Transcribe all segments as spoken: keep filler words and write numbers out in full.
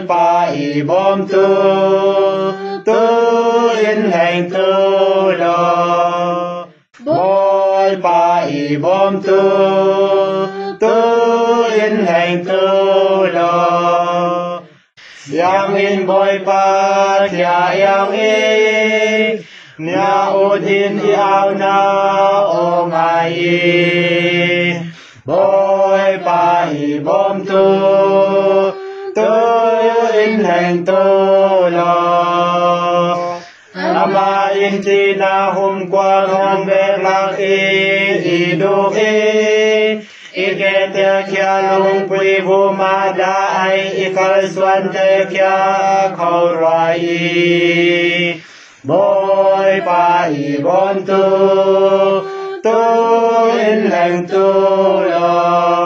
pa i bawm tu tu in hleng tu lo boy pa i bawm tu tu in hleng tu lo Iang in boy pa khiah Iang i hnia ut in i ao na o ngaai boy pa i bawm tu tu in hleng tu lo ama in thi na humkua nawngbeek lak i i duuk i i ke te khiah lungpui vuum da ai i kal suan te khiah khâu ruai i boy pa i bawm tu tu in hleng tu lo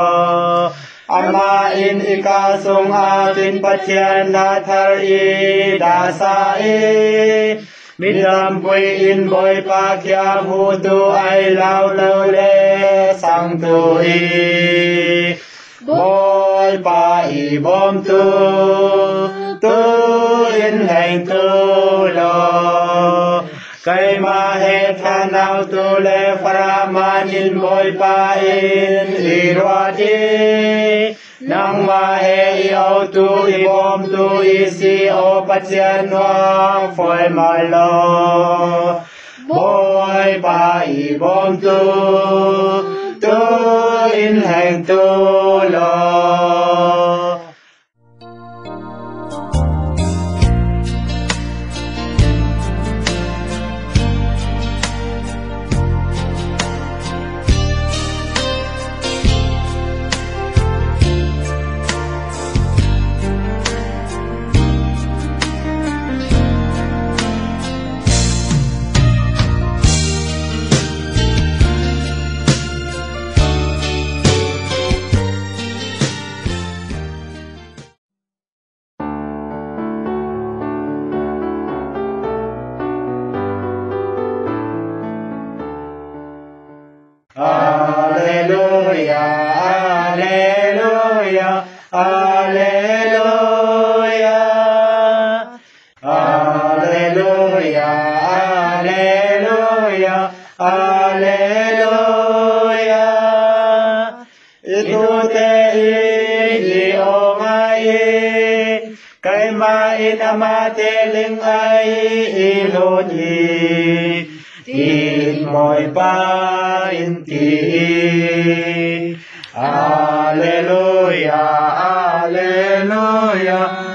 ama in i ka songah tin Pathian da thar i da sa i midam pui in boy pa khiah hu tu ai lao lâu le sang tu i boy pa i bawm tu tu in hleng tu lo cây ma he tha nào tu le farah maan in boy pa in i ruat i nang ma he i au tu i bawm tu i si o Pathian hnuak fual ma lo boy pa i bawm tu tu in hleng tu lo Alleluia, Alleluia, Alleluia, Alleluia, Alleluia, Alleluia. Itu te i o ngaai, kai ma in ama te ling ai i lon i, in boy pa in thih. Alleluia, Alleluia,